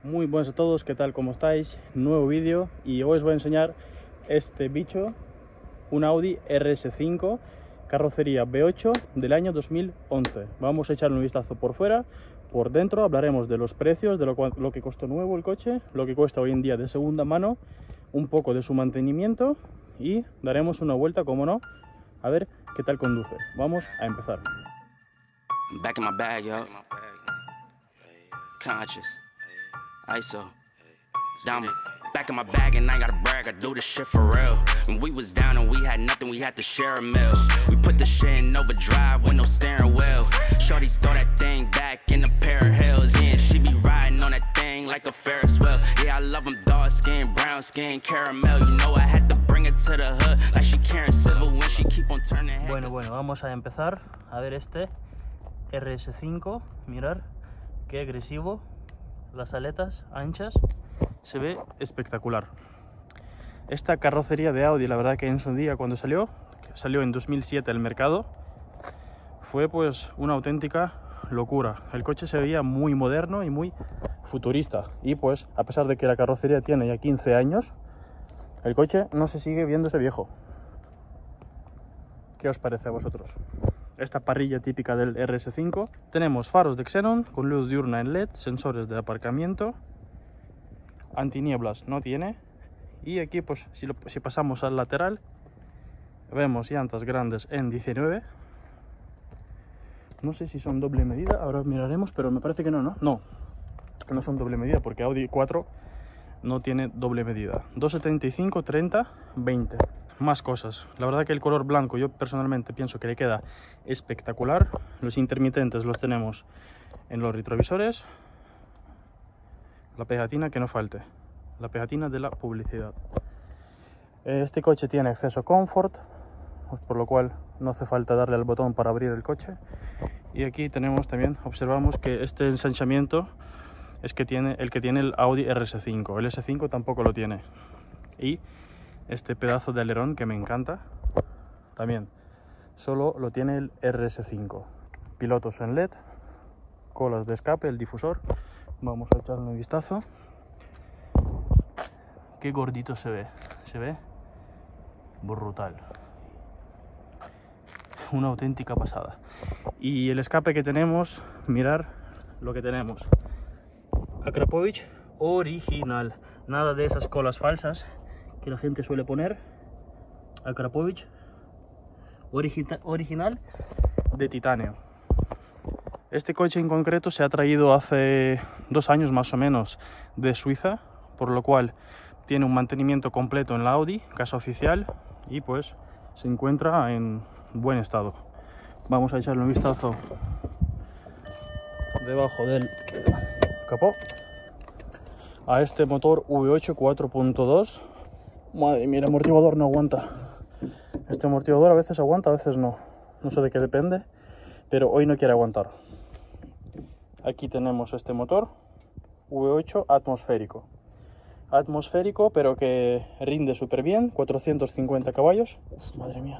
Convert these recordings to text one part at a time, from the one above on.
Muy buenas a todos, ¿qué tal? ¿Cómo estáis? Nuevo vídeo y hoy os voy a enseñar este bicho, un Audi RS5, carrocería V8 del año 2011. Vamos a echarle un vistazo por fuera, por dentro hablaremos de los precios, de lo que costó nuevo el coche, lo que cuesta hoy en día de segunda mano, un poco de su mantenimiento y daremos una vuelta, como no, a ver qué tal conduce. Vamos a empezar. Back in my bag, yo. Conscious. ISO. Diamond. Back in my bag and I gotta brag, I do this shit for real. When we was down and we had nothing, we had to share a meal. We put the shit in overdrive with no steering wheel. Shorty throw that thing back in a pair of heels. Yeah, and she be riding on that thing like a Ferris wheel. Yeah, I love them dark skin, brown skin, caramel. You know I had to bring it to the hood like she Karen Civil when she keep on turning head. Bueno, vamos a empezar a ver este RS5, mirar qué agresivo, las aletas anchas, se ve espectacular. Esta carrocería de Audi, la verdad que en su día cuando salió en 2007 al mercado, fue pues una auténtica locura. El coche se veía muy moderno y muy futurista y pues a pesar de que la carrocería tiene ya 15 años, el coche no se sigue viéndose viejo. ¿Qué os parece a vosotros? Esta parrilla típica del RS5. Tenemos faros de xenón con luz diurna en LED, sensores de aparcamiento, antinieblas no tiene, y aquí pues si pasamos al lateral vemos llantas grandes en 19. No sé si son doble medida, ahora miraremos, pero me parece que no son doble medida porque Audi 4 no tiene doble medida. 275, 30, 20. Más cosas, la verdad que el color blanco yo personalmente pienso que le queda espectacular. Los intermitentes los tenemos en los retrovisores. La pegatina que no falte, la pegatina de la publicidad. Este coche tiene acceso comfort, por lo cual no hace falta darle al botón para abrir el coche. Y aquí tenemos también, observamos que este ensanchamiento es el que tiene el Audi RS5, el S5 tampoco lo tiene. Y este pedazo de alerón que me encanta también solo lo tiene el RS5. Pilotos en LED, colas de escape, el difusor. Vamos a echarle un vistazo. Qué gordito se ve brutal, una auténtica pasada. Y el escape que tenemos, mirar lo que tenemos, Akrapovic original, nada de esas colas falsas que la gente suele poner. Akrapovic original de titanio. Este coche en concreto se ha traído hace 2 años más o menos de Suiza, por lo cual tiene un mantenimiento completo en la Audi, casa oficial, y pues se encuentra en buen estado. Vamos a echarle un vistazo debajo del capó a este motor V8 4.2. Madre mía, el amortiguador no aguanta. Este amortiguador a veces aguanta, a veces no. No sé de qué depende, pero hoy no quiere aguantar. Aquí tenemos este motor V8 atmosférico. Atmosférico, pero que rinde súper bien, 450 caballos. Uf, madre mía,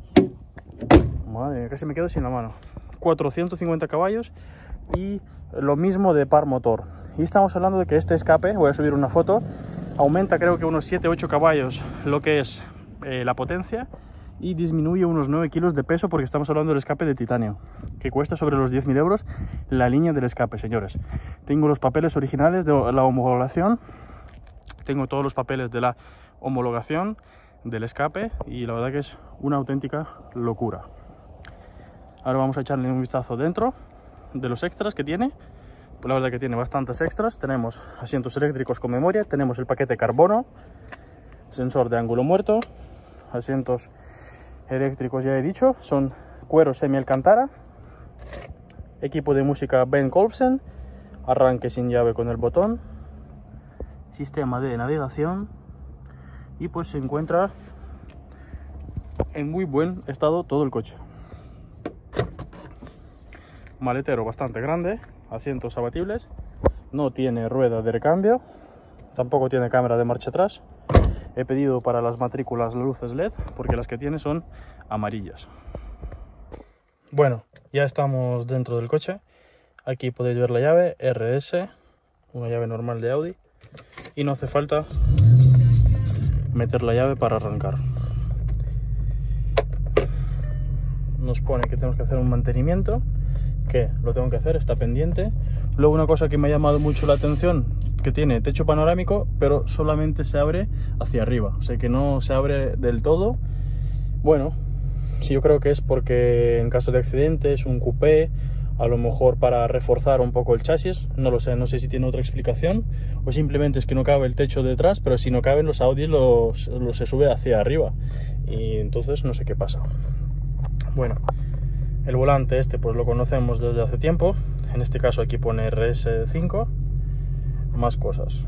casi me quedo sin la mano. 450 caballos y lo mismo de par motor. Y estamos hablando de que este escape, voy a subir una foto, aumenta creo que unos 7-8 caballos lo que es la potencia y disminuye unos 9 kilos de peso porque estamos hablando del escape de titanio, que cuesta sobre los 10.000 euros la línea del escape, señores. Tengo los papeles originales de la homologación, tengo todos los papeles de la homologación del escape y la verdad que es una auténtica locura. Ahora vamos a echarle un vistazo dentro de los extras que tiene. Pues la verdad que tiene bastantes extras. Tenemos asientos eléctricos con memoria, tenemos el paquete carbono, sensor de ángulo muerto, asientos eléctricos ya he dicho, son cuero semi alcántara, equipo de música Ben Colson, arranque sin llave con el botón, sistema de navegación y pues se encuentra en muy buen estado todo el coche. Maletero bastante grande, asientos abatibles, no tiene rueda de recambio, tampoco tiene cámara de marcha atrás. He pedido para las matrículas luces LED porque las que tiene son amarillas. Bueno, ya estamos dentro del coche. Aquí podéis ver la llave RS, una llave normal de Audi, y no hace falta meter la llave para arrancar. Nos pone que tenemos que hacer un mantenimiento, que lo tengo que hacer, está pendiente. Luego una cosa que me ha llamado mucho la atención, que tiene techo panorámico, pero solamente se abre hacia arriba, o sea que no se abre del todo. Bueno, sí, yo creo que es porque en caso de accidente es un coupé, a lo mejor para reforzar un poco el chasis, no lo sé, no sé si tiene otra explicación, o simplemente es que no cabe el techo detrás, pero si no caben los Audi se sube hacia arriba, y entonces no sé qué pasa. Bueno, el volante este pues lo conocemos desde hace tiempo, en este caso aquí pone RS5, más cosas,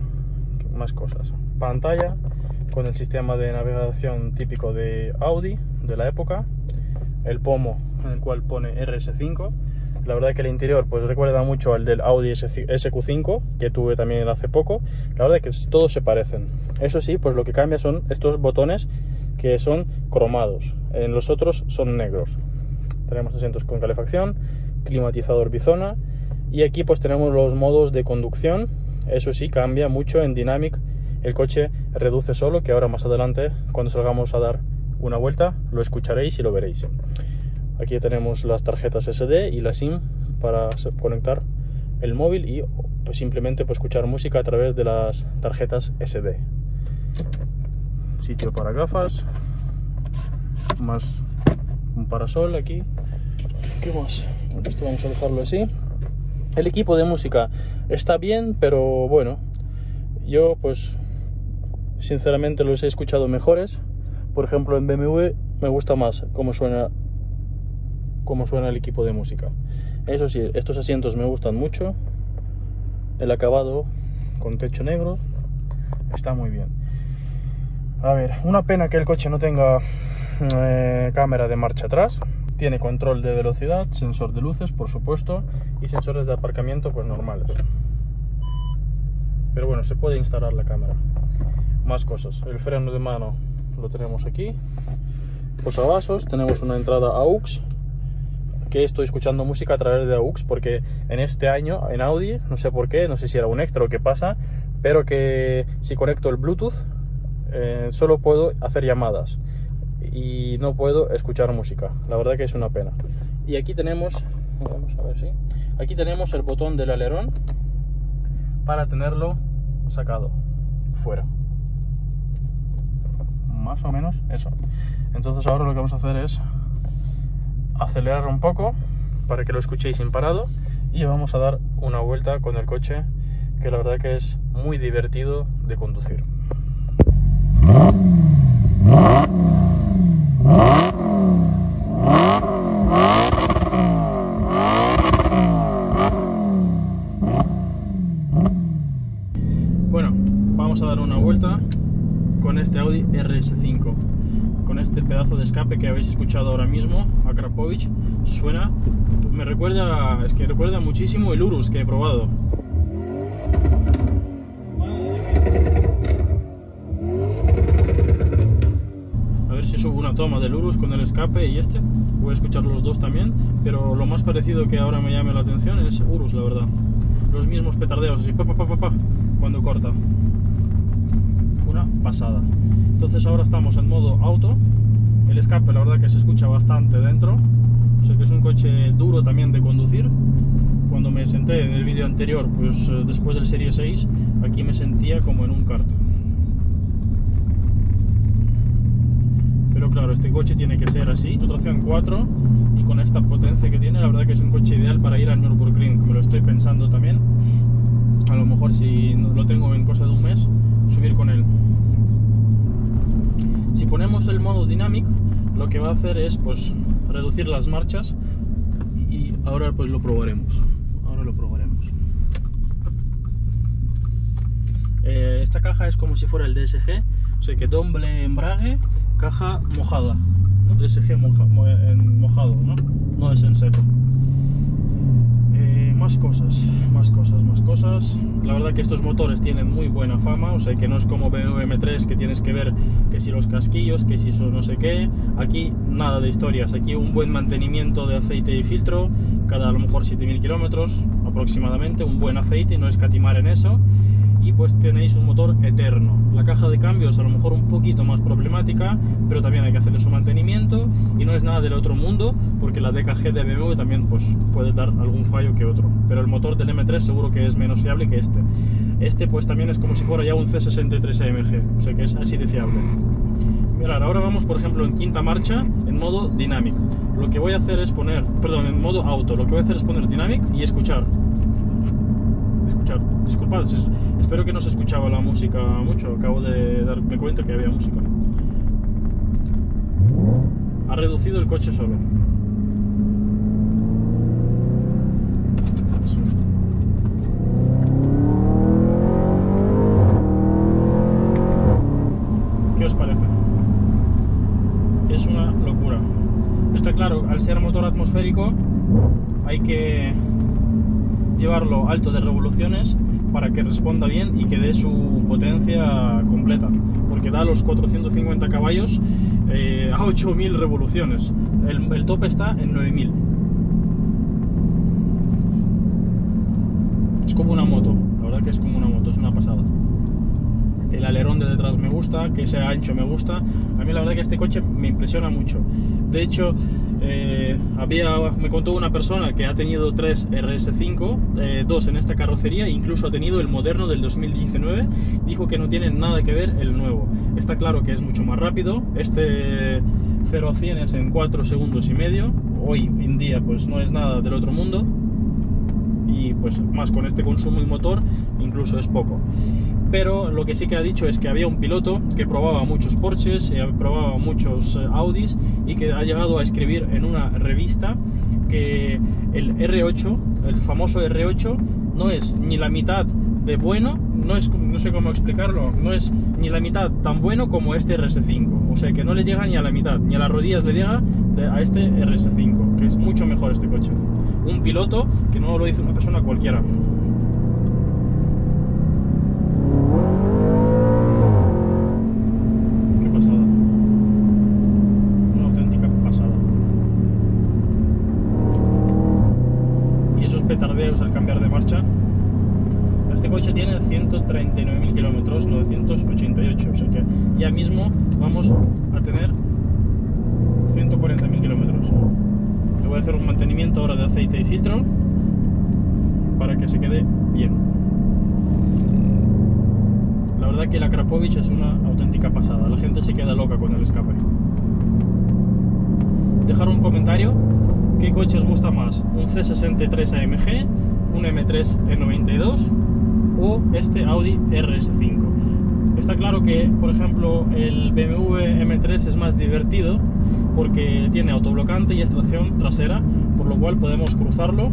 pantalla con el sistema de navegación típico de Audi de la época, el pomo en el cual pone RS5. La verdad que el interior pues recuerda mucho al del Audi SQ5 que tuve también hace poco. La verdad que todos se parecen. Eso sí, pues lo que cambia son estos botones que son cromados, en los otros son negros. Tenemos asientos con calefacción, climatizador bizona, y aquí pues tenemos los modos de conducción. Eso sí, cambia mucho en Dynamic. El coche reduce solo, que ahora más adelante, cuando salgamos a dar una vuelta, lo escucharéis y lo veréis. Aquí tenemos las tarjetas SD y la SIM para conectar el móvil y pues simplemente pues escuchar música a través de las tarjetas SD. Sitio para gafas, más un parasol aquí. ¿Qué más? Bueno, esto vamos a dejarlo así. El equipo de música está bien, pero bueno, yo pues sinceramente los he escuchado mejores. Por ejemplo, en BMW me gusta más cómo suena el equipo de música. Eso sí, estos asientos me gustan mucho. El acabado con techo negro está muy bien. A ver, una pena que el coche no tenga cámara de marcha atrás. Tiene control de velocidad, sensor de luces, por supuesto, y sensores de aparcamiento pues normales. Pero bueno, se puede instalar la cámara. Más cosas. El freno de mano lo tenemos aquí. Posavasos, tenemos una entrada AUX, que estoy escuchando música a través de AUX porque en este año en Audi, no sé por qué, no sé si era un extra o qué pasa, pero que si conecto el Bluetooth solo puedo hacer llamadas y no puedo escuchar música. La verdad que es una pena. Y aquí tenemos, vamos a ver si, aquí tenemos el botón del alerón para tenerlo sacado fuera. Más o menos eso. Entonces ahora lo que vamos a hacer es acelerar un poco para que lo escuchéis sin parado y vamos a dar una vuelta con el coche, que la verdad que es muy divertido de conducir. Bueno, vamos a dar una vuelta con este Audi RS5, con este pedazo de escape que habéis escuchado ahora mismo, a Krapovic. Suena, me recuerda, es que recuerda muchísimo el Urus que he probado. A ver si subo una toma del Urus con el escape y este, voy a escuchar los dos también, pero lo más parecido que ahora me llame la atención es Urus, la verdad. Los mismos petardeos, así pa, pa, pa, pa, pa, cuando corta. Una pasada. Entonces ahora estamos en modo auto. El escape la verdad que se escucha bastante dentro, o sea que es un coche duro también de conducir. Cuando me senté en el vídeo anterior, pues después del Serie 6, aquí me sentía como en un kart. Pero claro, este coche tiene que ser así, tracción 4, y con esta potencia que tiene, la verdad que es un coche ideal para ir al Nürburgring, como lo estoy pensando también. A lo mejor si lo tengo en cosa de un mes, subir con él. Si ponemos el modo Dynamic, lo que va a hacer es pues reducir las marchas, y ahora pues lo probaremos. Esta caja es como si fuera el DSG, o sea que doble embrague, caja mojada, ¿no? DSG mojado, ¿no? No es en seco. más cosas. La verdad que estos motores tienen muy buena fama, o sea que no es como BMW M3 que tienes que ver que si los casquillos, que si eso no sé qué. Aquí nada de historias, aquí un buen mantenimiento de aceite y filtro, cada a lo mejor 7000 kilómetros aproximadamente, un buen aceite, no escatimar en eso. Y pues tenéis un motor eterno. La caja de cambios a lo mejor un poquito más problemática, pero también hay que hacerle su mantenimiento y no es nada del otro mundo, porque la DKG de BMW también pues puede dar algún fallo que otro, pero el motor del M3 seguro que es menos fiable que este. Este pues también es como si fuera ya un C63 AMG, o sea que es así de fiable. Mirad, ahora vamos por ejemplo en quinta marcha en modo Dynamic. Lo que voy a hacer es poner, perdón, en modo auto, lo que voy a hacer es poner Dynamic y escuchar. Disculpad, espero que no se escuchaba la música mucho, acabo de darme cuenta que había música. Ha reducido el coche solo. ¿Qué os parece? Es una locura. Está claro, al ser motor atmosférico hay que llevarlo alto de revoluciones para que responda bien y que dé su potencia completa, porque da los 450 caballos a 8000 revoluciones. El tope está en 9000. Es como una moto, la verdad que es como una moto, es una pasada. El alerón de detrás me gusta, que sea ancho me gusta. A mí la verdad que este coche me impresiona mucho. De hecho, me contó una persona que ha tenido 3 RS5, 2 en esta carrocería, e incluso ha tenido el moderno del 2019. Dijo que no tiene nada que ver el nuevo. Está claro que es mucho más rápido. Este 0 a 100 es en 4 segundos y medio. Hoy en día pues no es nada del otro mundo. Y pues más con este consumo y motor incluso es poco. Pero lo que sí que ha dicho es que había un piloto que probaba muchos Porsches, probaba muchos Audis, y que ha llegado a escribir en una revista que el R8, el famoso R8, no es ni la mitad de bueno, no sé cómo explicarlo, no es ni la mitad tan bueno como este RS5. O sea que no le llega ni a la mitad, ni a las rodillas le llega a este RS5, que es mucho mejor este coche. Un piloto que no lo dice una persona cualquiera. Qué pasada. Una auténtica pasada. Y esos petardeos al cambiar de marcha. Este coche tiene 139.000 kilómetros, 988, o sea que ya mismo vamos a tener 140.000 kilómetros. Le voy a hacer un mantenimiento ahora de aceite y filtro para que se quede bien. La verdad que la Krapovic es una auténtica pasada, la gente se queda loca con el escape. Dejar un comentario, ¿qué coche os gusta más? ¿Un C63 AMG, un M3 E92 o este Audi RS5? Está claro que, por ejemplo, el BMW M3 es más divertido porque tiene autoblocante y extracción trasera, por lo cual podemos cruzarlo.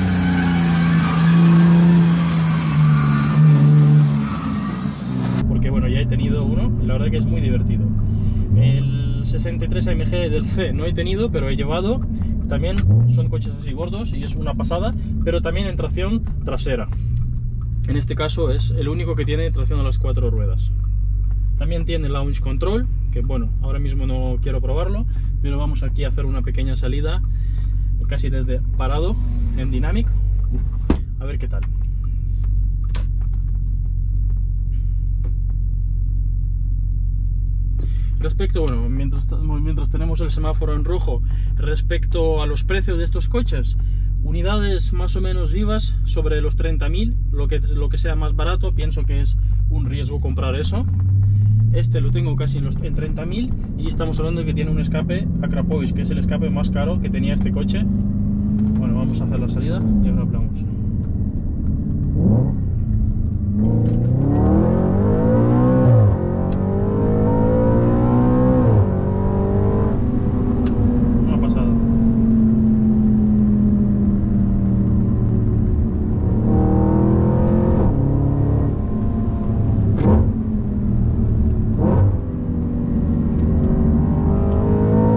Porque bueno, ya he tenido uno y la verdad que es muy divertido. El 63 AMG del C no he tenido, pero he llevado. También son coches así gordos y es una pasada, pero también en tracción trasera. En este caso es el único que tiene tracción a las 4 ruedas. También tiene launch control, que bueno, ahora mismo no quiero probarlo, pero vamos aquí a hacer una pequeña salida casi desde parado en Dynamic, a ver qué tal. Respecto, bueno, mientras tenemos el semáforo en rojo, respecto a los precios de estos coches, unidades más o menos vivas sobre los 30.000, lo que sea más barato, pienso que es un riesgo comprar eso. Este lo tengo casi en 30.000 y estamos hablando de que tiene un escape a Krapovic, que es el escape más caro que tenía este coche. Bueno, vamos a hacer la salida y ahora hablamos.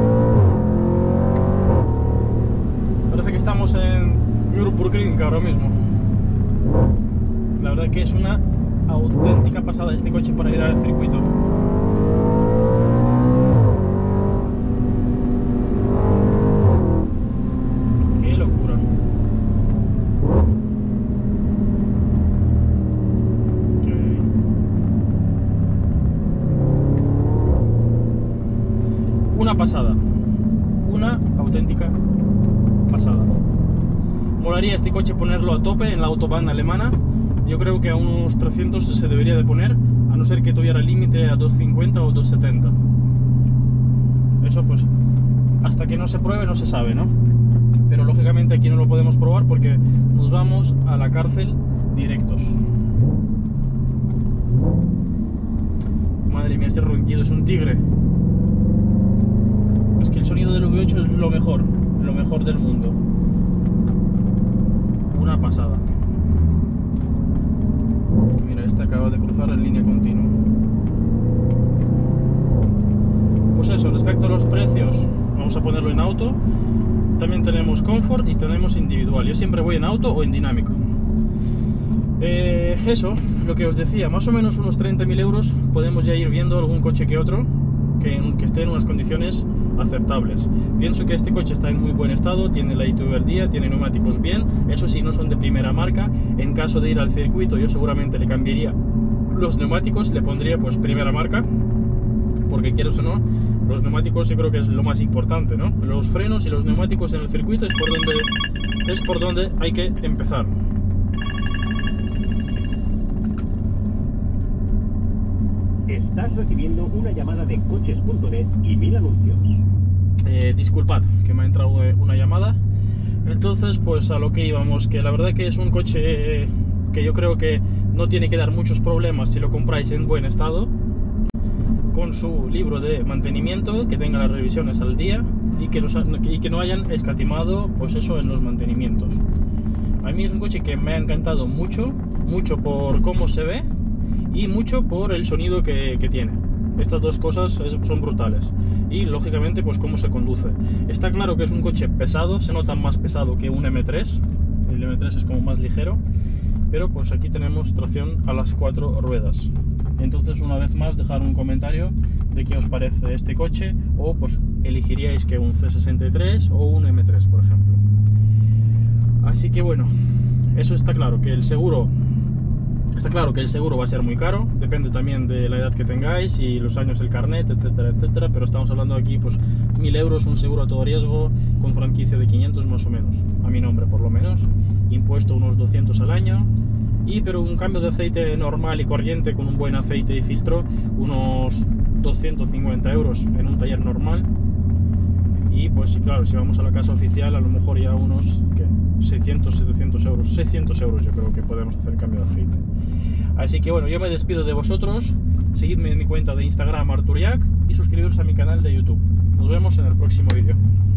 Ahora mismo. una auténtica pasada este coche para ir al circuito. Qué locura. Una pasada, una auténtica pasada. Molaría este coche ponerlo a tope en la autobahn alemana. Yo creo que a unos 300 se debería de poner, a no ser que tuviera límite a 250 o 270. Eso pues hasta que no se pruebe no se sabe, ¿no? Pero lógicamente aquí no lo podemos probar porque nos vamos a la cárcel directos. Madre mía, este ronquido es un tigre. Es que el sonido del V8 es lo mejor del mundo. Una pasada. Mira, este acaba de cruzar en línea continua. Pues eso, respecto a los precios, vamos a ponerlo en auto. También tenemos Comfort y tenemos individual. Yo siempre voy en auto o en dinámico. Eso, lo que os decía, más o menos unos 30.000 euros podemos ya ir viendo algún coche que otro que esté en unas condiciones aceptables. Pienso que este coche está en muy buen estado, tiene la ITV al día, tiene neumáticos bien, eso sí, no son de primera marca. En caso de ir al circuito yo seguramente le cambiaría los neumáticos, le pondría pues primera marca, porque quieras o no, los neumáticos yo creo que es lo más importante, ¿no? Los frenos y los neumáticos en el circuito es por donde hay que empezar. Estás recibiendo una llamada de coches.net y 1000 anuncios. Disculpad, que me ha entrado una llamada. Entonces, pues a lo que íbamos, que la verdad que es un coche que yo creo que no tiene que dar muchos problemas si lo compráis en buen estado, con su libro de mantenimiento, que tenga las revisiones al día y que no hayan escatimado pues eso en los mantenimientos. A mí es un coche que me ha encantado mucho por cómo se ve y mucho por el sonido que tiene. Estas dos cosas son brutales. Y lógicamente pues cómo se conduce. Está claro que es un coche pesado, se nota más pesado que un M3. El M3 es como más ligero, pero pues aquí tenemos tracción a las 4 ruedas. Entonces, una vez más, dejar un comentario de qué os parece este coche, o pues elegiríais que un C63 o un M3, por ejemplo. Así que bueno, eso está claro, que el seguro va a ser muy caro, depende también de la edad que tengáis y los años del carnet, etcétera, etcétera, pero estamos hablando aquí pues 1000 euros, un seguro a todo riesgo con franquicia de 500 más o menos, a mi nombre por lo menos, impuesto unos 200 al año, pero un cambio de aceite normal y corriente con un buen aceite y filtro, unos 250 euros en un taller normal. Y pues claro, si vamos a la casa oficial a lo mejor ya unos 600, 700 euros, 600 euros yo creo que podemos hacer cambio de aceite. Así que bueno, yo me despido de vosotros, seguidme en mi cuenta de Instagram Arturiac y suscribiros a mi canal de YouTube. Nos vemos en el próximo vídeo.